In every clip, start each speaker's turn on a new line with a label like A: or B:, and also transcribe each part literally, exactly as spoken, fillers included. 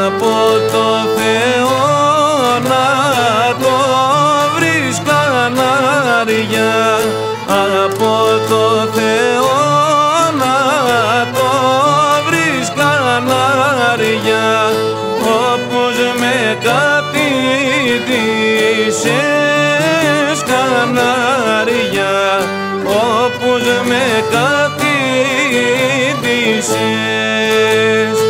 A: από το Θεό να το βρεις κανάρια, από το Θεό να το βρεις κανάρια, όπως με κατήδησες κανάρια, όπως με κατήδησες.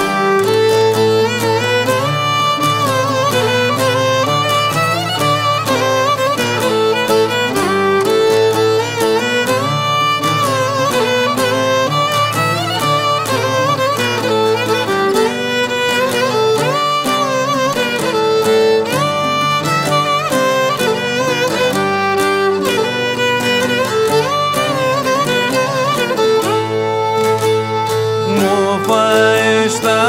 A: Στα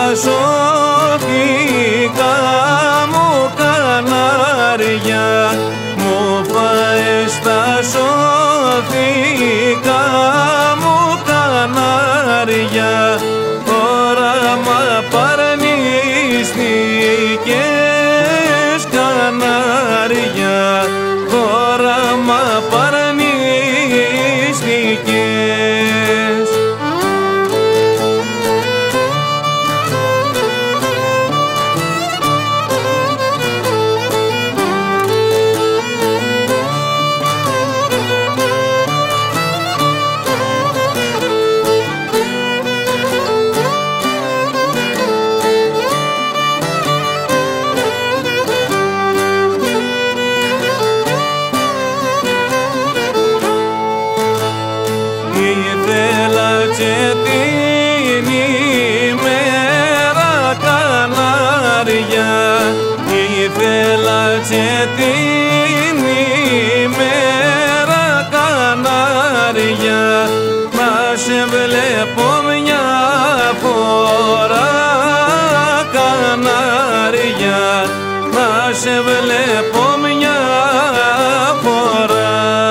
A: σοφικά μου κανάρια, μου φάε στα σοφικά μου κανάρια, όραμα παρνίστηκες κανάρια, όραμα παρνίστηκες. Ήθελα και την ημέρα κανάρια, ήθελα και την ημέρα κανάρια, να σε βλέπω μια φορά κανάρια, να σε βλέπω μια φορά.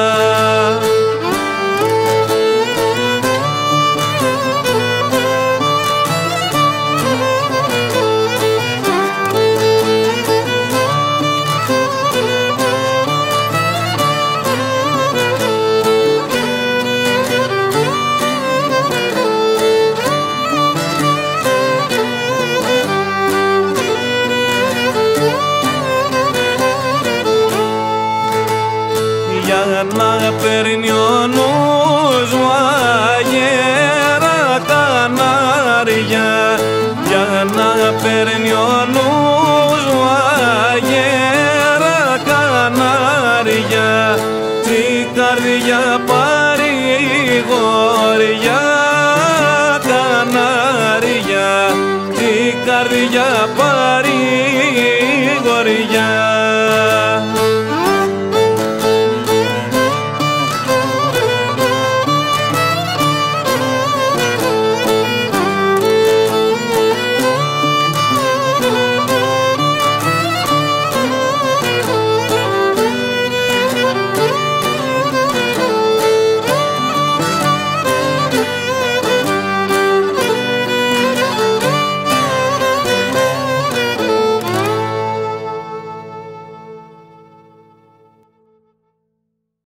A: Για να παίρνει ο νους μου αγέρα κανάρια, για να παίρνει ο νους μου αγέρα κανάρια, την καρδιά παρηγοριά κανάρια, την καρδιά παρηγοριά.